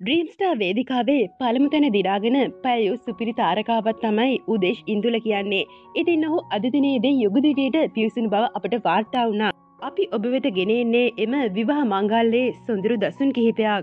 Dream Star වේදිකාවේ පළමු තැන දිරාගෙන පැයු සුපිරි තාරකාවත් තමයි උදේශ් ඉන්දුල කියන්නේ. ඉතින් ඔහු අද දිනේදී යුගදිවියට පිවිසුණු බව අපට වාර්තා වුණා. අපි ඔබ වෙත ගෙන එන්නේ එම විවාහ මංගල්‍යයේ සොඳුරු දසුන් කිහිපයක්.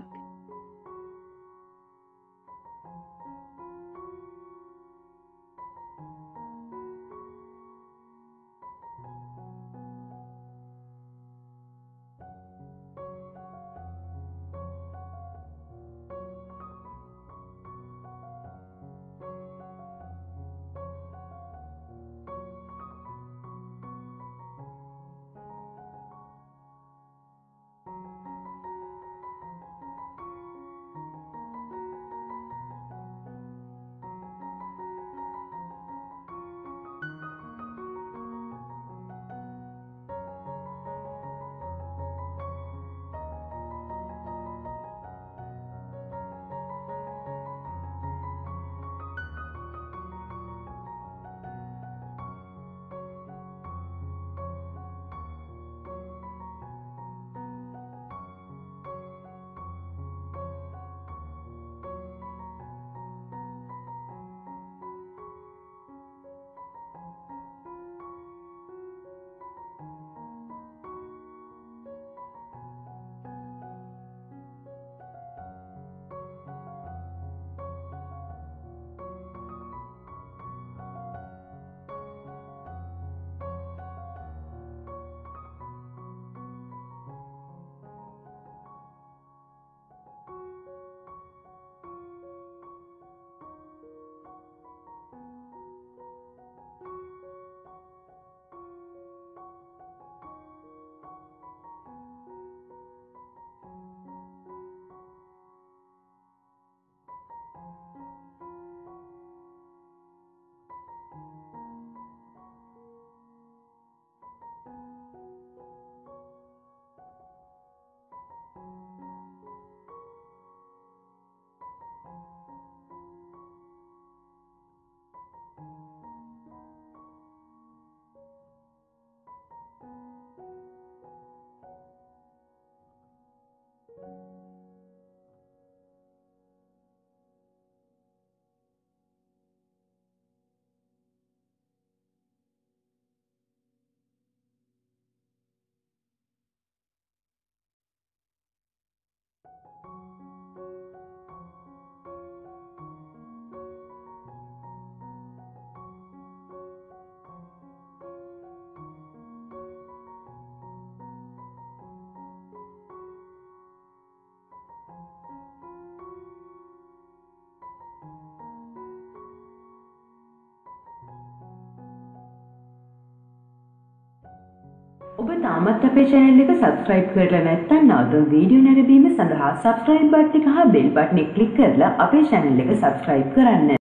ඔබ තාමත් අපේ channel එක subscribe කරලා නැත්නම් නවතුම් වීඩියෝ නැරඹීම සඳහා subscribe බටන් එක හා bell බටන් එක click කරලා අපේ channel එක subscribe කරන්න.